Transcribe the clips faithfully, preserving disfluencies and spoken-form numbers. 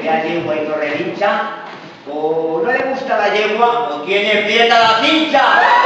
la yegua y corredicha, o no le gusta la yegua, o tiene prieta la cincha.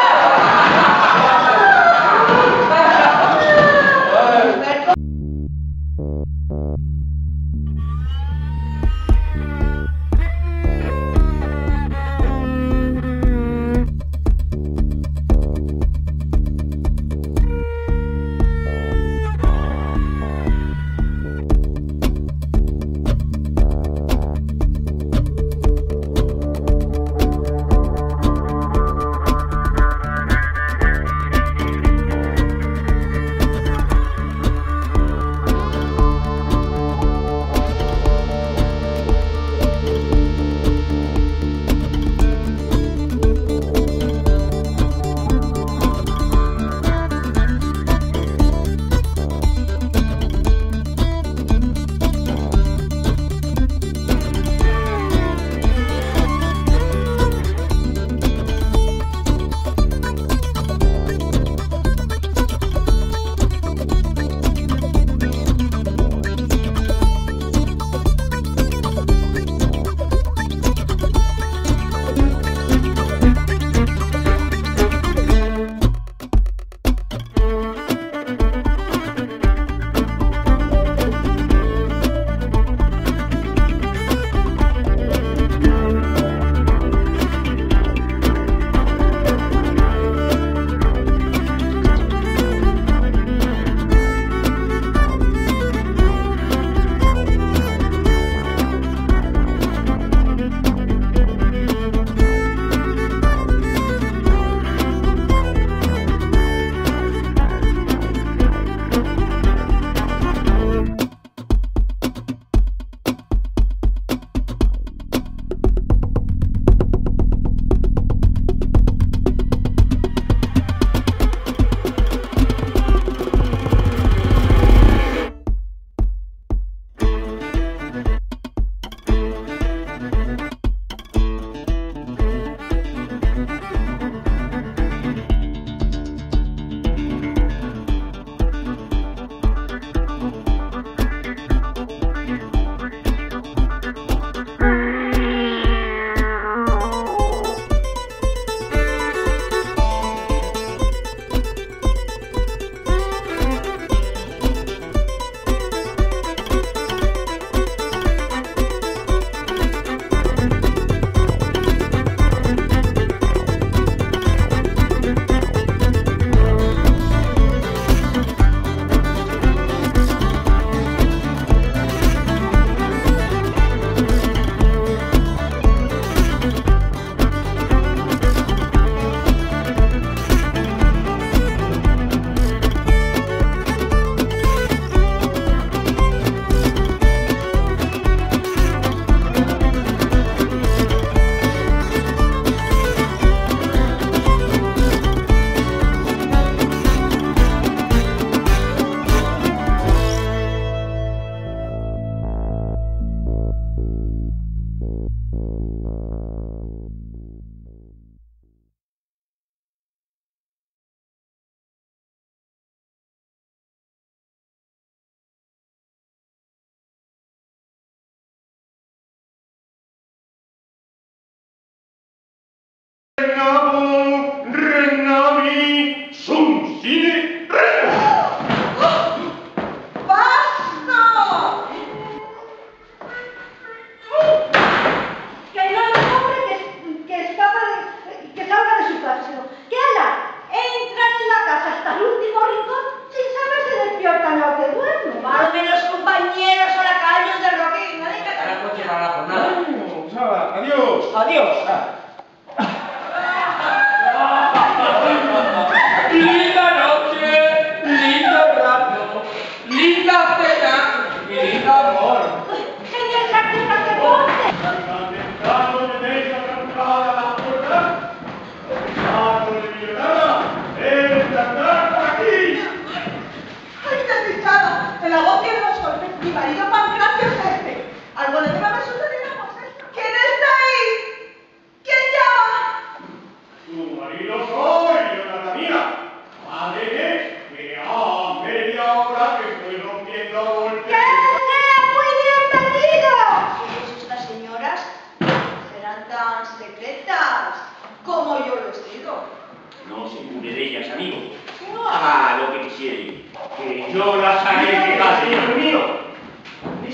Regnavo, regnavi, sum sine re! ¡Basta! Que no es hombre que, que, escapa de, que salga de su casa, sino que ala, entran en la casa hasta el último rincón sin saber si despiertan o que duermen. Más de los compañeros o lacayos del Roque, nadie que Ahora puedo llevar la jornada. Adiós. Adiós. Ah.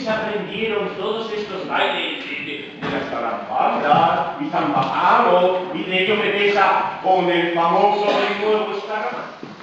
se aprendieron todos estos bailes de, de, de las calambambras y zambajano y de ello me besa con el famoso ritmo de vuestra rama?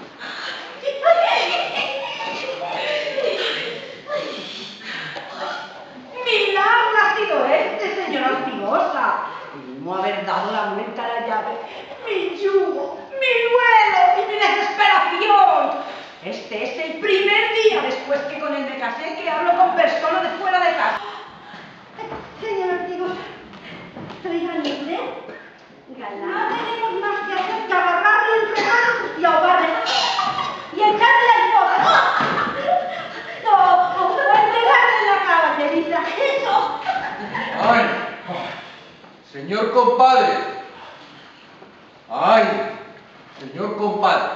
Milagro ha sido este, señora Ortigosa. No haber dado la vuelta a la llave, mi yugo, mi duelo y mi desesperación. Este es el primer día después que con él me casé que hablo con personas de fuera de casa. Señora Ortigosa, ¿traigan usted? No tenemos más que hacer que agarrarle entre manos y ahogarle y echarle las botas. No, o entregarle en la caballerita. Eso. ¡Ay! Señor compadre. ¡Ay! Señor compadre.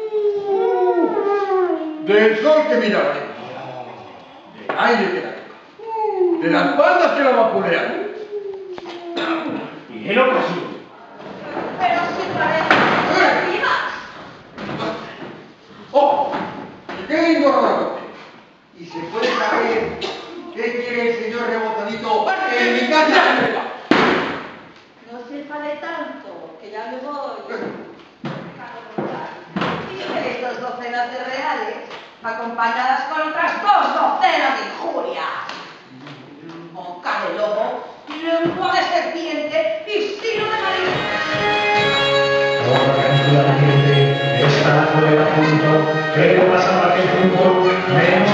Del sol que mira arriba, del aire que la toca, de las bandas que la vapulean. Y en ocasión. Pero si parece vivas. ¡Oh! ¡Qué lindo rebote! ¿Y se puede saber qué quiere el señor rebotadito en mi casa? No se enfade tanto, que ya me voy. Dije estas docenas de reales, acompañadas con otras dos docenas de injurias. Boca de lobo, lengua de serpiente y sino de marido. Toda canícula ardiente está fuera punto, pero pasa para que punto, menos